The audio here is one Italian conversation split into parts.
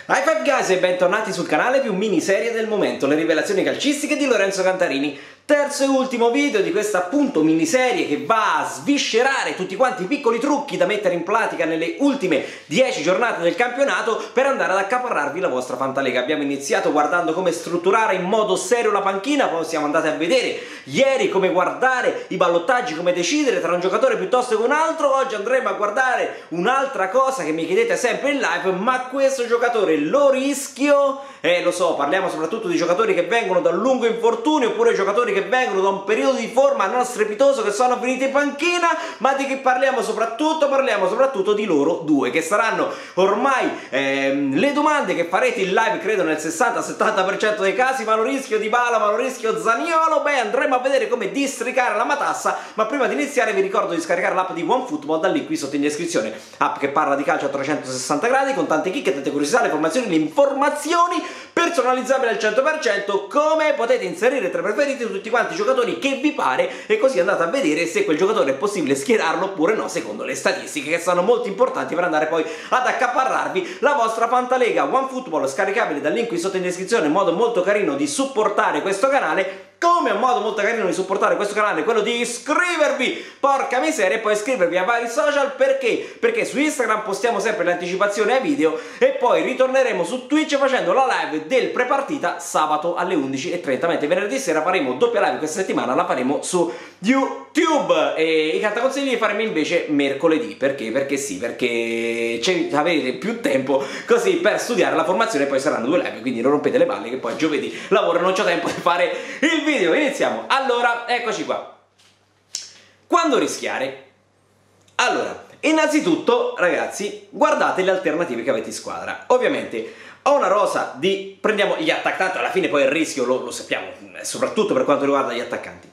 High five guys e bentornati sul canale più miniserie del momento, le rivelazioni calcistiche di Lorenzo Cantarini. Terzo e ultimo video di questa appunto miniserie che va a sviscerare tutti quanti i piccoli trucchi da mettere in pratica nelle ultime 10 giornate del campionato per andare ad accaparrarvi la vostra Fantalega. Abbiamo iniziato guardando come strutturare in modo serio la panchina, poi siamo andati a vedere ieri come guardare i ballottaggi, come decidere tra un giocatore piuttosto che un altro. Oggi andremo a guardare un'altra cosa che mi chiedete sempre in live: ma questo giocatore lo rischio? Lo so, parliamo soprattutto di giocatori che vengono da un lungo infortunio oppure giocatori che vengono da un periodo di forma non strepitoso, che sono finiti in panchina, ma di che parliamo soprattutto? Parliamo soprattutto di loro due, che saranno ormai le domande che farete in live, credo nel 60-70% dei casi. Ma lo rischio Dybala, ma lo rischio Zaniolo? Beh, andremo a vedere come districare la matassa, ma prima di iniziare vi ricordo di scaricare l'app di OneFootball, da lì qui sotto in descrizione, app che parla di calcio a 360 gradi, con tante chicche, tante curiosità, le informazioni, le informazioni personalizzabili al 100%, come potete inserire tra i preferiti tutti quanti i giocatori che vi pare, e così andate a vedere se quel giocatore è possibile schierarlo oppure no secondo le statistiche, che sono molto importanti per andare poi ad accaparrarvi la vostra Fantalega. OneFootball, scaricabile dal link qui sotto in descrizione, un modo molto carino di supportare questo canale. Come un modo molto carino di supportare questo canale è quello di iscrivervi, porca miseria, e poi iscrivervi a vari social. Perché? Perché su Instagram postiamo sempre le anticipazioni ai video e poi ritorneremo su Twitch facendo la live del prepartita sabato alle 11:30, mentre venerdì sera faremo doppia live questa settimana, la faremo su YouTube, e i cartaconsigli li faremo invece mercoledì. Perché? Perché sì, perché avete più tempo così per studiare la formazione, e poi saranno due live, quindi non rompete le palle che poi giovedì lavoro, non c'ho tempo di fare il video. Iniziamo. Allora, eccoci qua. Quando rischiare? Allora, innanzitutto ragazzi, guardate le alternative che avete in squadra. Ovviamente ho una rosa di... prendiamo gli attaccanti, alla fine poi il rischio lo sappiamo, soprattutto per quanto riguarda gli attaccanti.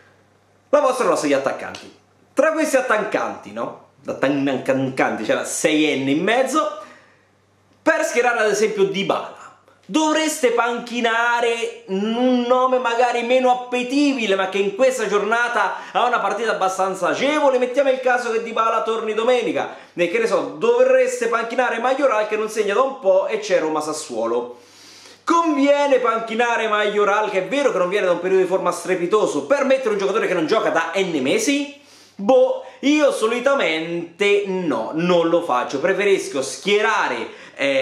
La vostra rosa di attaccanti. Tra questi attaccanti, no? Attaccanti, c'è la 6enne in mezzo. Per schierare ad esempio Dybala, dovreste panchinare un nome magari meno appetibile, ma che in questa giornata ha una partita abbastanza agevole. Mettiamo il caso che Dybala torni domenica, e che ne so, dovreste panchinare Majoral, che non segna da un po', e c'è Roma-Sassuolo. Conviene panchinare Majoral, che è vero che non viene da un periodo di forma strepitoso, per mettere un giocatore che non gioca da N mesi? Boh, io solitamente no, non lo faccio. Preferisco schierare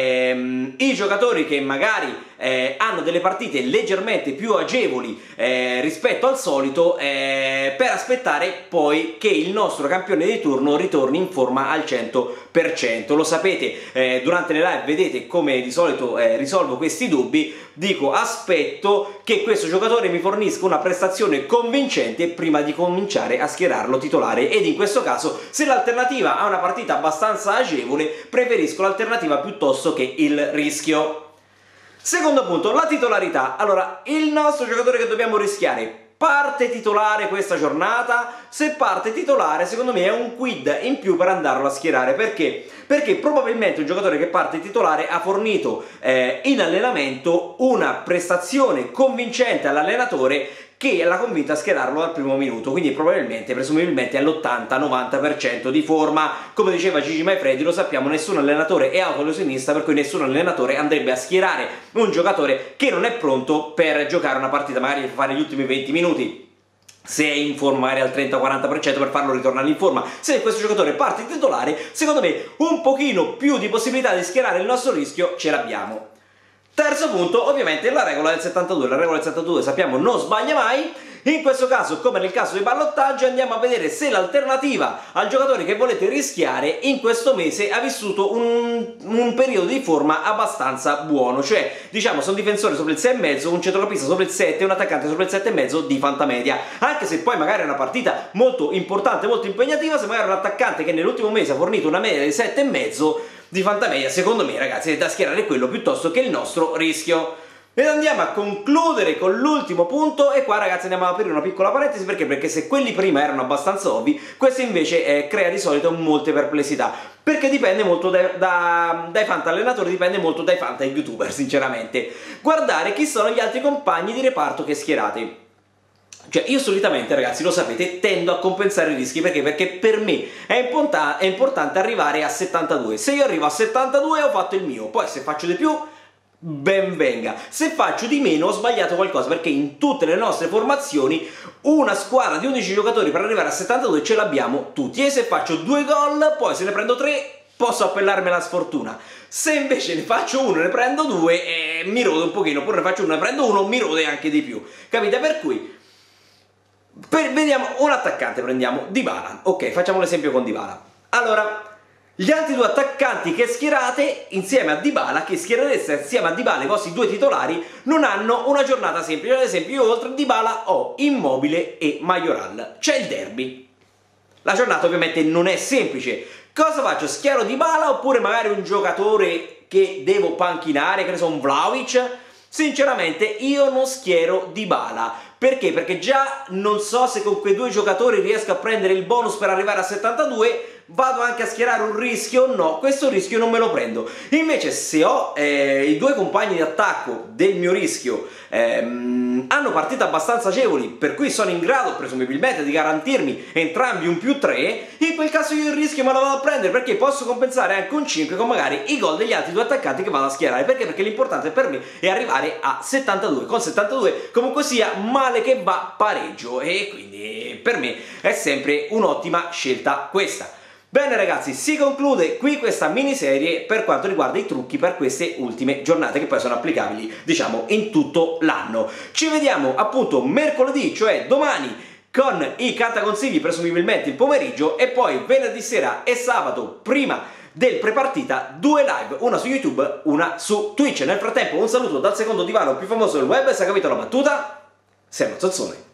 i giocatori che magari hanno delle partite leggermente più agevoli rispetto al solito, per aspettare poi che il nostro campione di turno ritorni in forma al 100%. Lo sapete, durante le live vedete come di solito risolvo questi dubbi. Dico, aspetto che questo giocatore mi fornisca una prestazione convincente prima di cominciare a schierarlo titolare, ed in questo caso, se l'alternativa ha una partita abbastanza agevole, preferisco l'alternativa piuttosto che il rischio. Secondo punto, la titolarità. Allora, il nostro giocatore che dobbiamo rischiare parte titolare questa giornata? Se parte titolare, secondo me è un quid in più per andarlo a schierare. Perché? Perché probabilmente un giocatore che parte titolare ha fornito in allenamento una prestazione convincente all'allenatore che l'ha convinta a schierarlo al primo minuto, quindi probabilmente, presumibilmente, all'80-90% di forma. Come diceva Gigi Maifredi, lo sappiamo, nessun allenatore è autolesionista, per cui nessun allenatore andrebbe a schierare un giocatore che non è pronto per giocare una partita, magari per fare gli ultimi 20 minuti. Se è in forma magari al 30-40%, per farlo ritornare in forma. Se questo giocatore parte titolare, secondo me un pochino più di possibilità di schierare il nostro rischio ce l'abbiamo. Terzo punto, ovviamente la regola del 72. La regola del 72 sappiamo non sbaglia mai. In questo caso, come nel caso dei ballottaggi, andiamo a vedere se l'alternativa al giocatore che volete rischiare in questo mese ha vissuto un periodo di forma abbastanza buono. Cioè, diciamo, se un difensore sopra il 6,5, un centrocampista sopra il 7, un attaccante sopra il 7,5 di fantamedia. Anche se poi magari è una partita molto importante, molto impegnativa, se magari è un attaccante che nell'ultimo mese ha fornito una media di 7,5 di fantamedia, secondo me ragazzi è da schierare quello piuttosto che il nostro rischio. Ed andiamo a concludere con l'ultimo punto, e qua ragazzi andiamo ad aprire una piccola parentesi. Perché se quelli prima erano abbastanza ovvi, questo invece crea di solito molte perplessità, perché dipende molto dai fanta allenatori, dipende molto dai fanta youtuber sinceramente. Guardare chi sono gli altri compagni di reparto che schierate. Cioè io solitamente, ragazzi, lo sapete, tendo a compensare i rischi, perché per me è importante arrivare a 72. Se io arrivo a 72 ho fatto il mio, poi se faccio di più ben venga, se faccio di meno ho sbagliato qualcosa, perché in tutte le nostre formazioni una squadra di 11 giocatori per arrivare a 72 ce l'abbiamo tutti, e se faccio 2 gol poi se ne prendo 3 posso appellarmi alla sfortuna. Se invece ne faccio uno e ne prendo 2 mi rode un pochino, oppure ne faccio uno e ne prendo uno mi rode anche di più, capite? Per cui vediamo un attaccante, prendiamo Dybala. Ok, facciamo l'esempio con Dybala. Allora, gli altri 2 attaccanti che schierate insieme a Dybala, che schierereste insieme a Dybala i vostri 2 titolari, non hanno una giornata semplice. Ad esempio io oltre a Dybala ho Immobile e Majoral. C'è il derby. La giornata ovviamente non è semplice. Cosa faccio? Schiero Dybala oppure magari un giocatore che devo panchinare, che ne so, un Vlahovic? Sinceramente io non schiero Dybala. Perché? Perché già non so se con quei 2 giocatori riesco a prendere il bonus per arrivare a 72, vado anche a schierare un rischio? No, questo rischio non me lo prendo. Invece se ho i 2 compagni di attacco del mio rischio hanno partite abbastanza agevoli, per cui sono in grado presumibilmente di garantirmi entrambi un +3, in quel caso io il rischio me lo vado a prendere, perché posso compensare anche un 5 con magari i gol degli altri 2 attaccanti che vado a schierare. Perché? Perché l'importante per me è arrivare a 72. Con 72 comunque sia, male che va, pareggio, e quindi per me è sempre un'ottima scelta questa. Bene ragazzi, si conclude qui questa miniserie per quanto riguarda i trucchi per queste ultime giornate, che poi sono applicabili, diciamo, in tutto l'anno. Ci vediamo appunto mercoledì, cioè domani, con i cartaconsigli presumibilmente il pomeriggio, e poi venerdì sera e sabato prima del prepartita 2 live, una su YouTube, una su Twitch. Nel frattempo un saluto dal secondo divano più famoso del web. Se hai capito la battuta, sei uno zozzone.